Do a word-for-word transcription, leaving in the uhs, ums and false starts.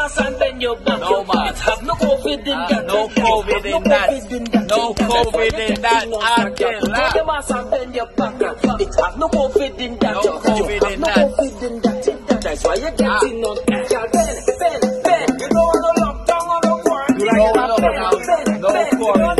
mask and then you back. No mask. It have no COVID in Uh, that. no COVID in that. No COVID in that. Until Put the mask and then you back. It have no COVID in that. No COVID in No that. COVID in that. That's why you're getting on. Girl, Ben, Ben, Ben. You don't want to lock down on the world. You like it up now? No COVID.